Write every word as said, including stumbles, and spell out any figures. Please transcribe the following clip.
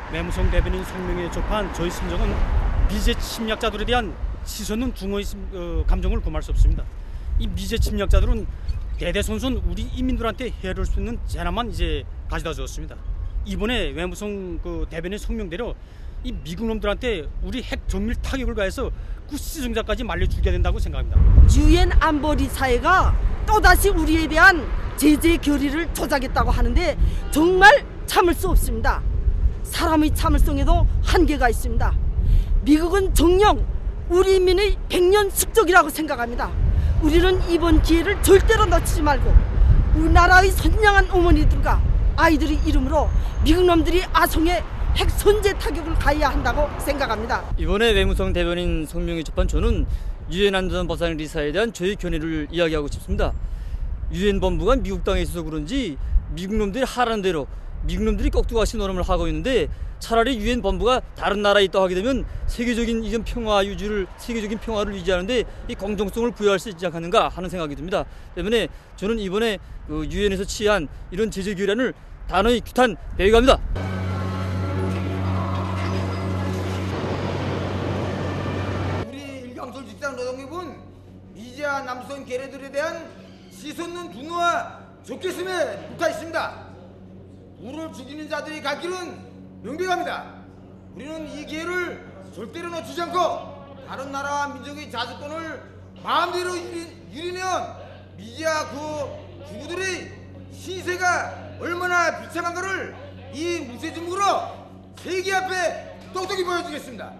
외무성 대변인 성명에 접한 저희 심정은 미제 침략자들에 대한 치솟는 중의 어, 감정을 금할 수 없습니다. 이 미제 침략자들은 대대손손 우리 인민들한테 해를 수 있는 재난만 이제 가져다 주었습니다. 이번에 외무성 그 대변인 성명대로 이 미국 놈들한테 우리 핵 정밀 타격을 가해서 구시정자까지 말려 죽여야 된다고 생각합니다. 유엔 안보리사회가 또다시 우리에 대한 제재 결의를 조작했다고 하는데 정말 참을 수 없습니다. 사람의 참을성에도 한계가 있습니다. 미국은 정녕 우리 인민의 백년 숙적이라고 생각합니다. 우리는 이번 기회를 절대로 놓치지 말고 우리나라의 선량한 어머니들과 아이들의 이름으로 미국 놈들이 아송에 핵 선제 타격을 가해야 한다고 생각합니다. 이번에 외무성 대변인 성명에 접한 저는 유엔 안전보상리사에 대한 저의 견해를 이야기하고 싶습니다. 유엔 본부가 미국 땅에 있어서 그런지 미국 놈들이 하라는 대로 미국 놈들이 꺽두가시 노름을 하고 있는데 차라리 유엔 본부가 다른 나라에 있다 하게 되면 세계적인 이전 평화 유지를 세계적인 평화를 유지하는데 이 공정성을 부여할 수 있지 않겠는가 하는 생각이 듭니다. 때문에 저는 이번에 그 유엔에서 취한 이런 제재 결의안을 단호히 규탄 배회갑니다. 우리 일강솔 직장 노동협은 미제와 남성 괴뢰들에 대한 시선는 분노와 적개심에 붙어 있습니다. 우리를 죽이는 자들이 갈 길은 명백합니다. 우리는 이 기회를 절대로 놓치지 않고 다른 나라와 민족의 자주권을 마음대로 유린해온 미제와 그 구구들의 신세가 얼마나 비참한 것을 이 무쇠지목으로 세계 앞에 똑똑히 보여주겠습니다.